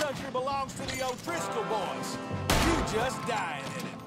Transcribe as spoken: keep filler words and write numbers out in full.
country belongs to the O'Driscoll boys. You just dying in it.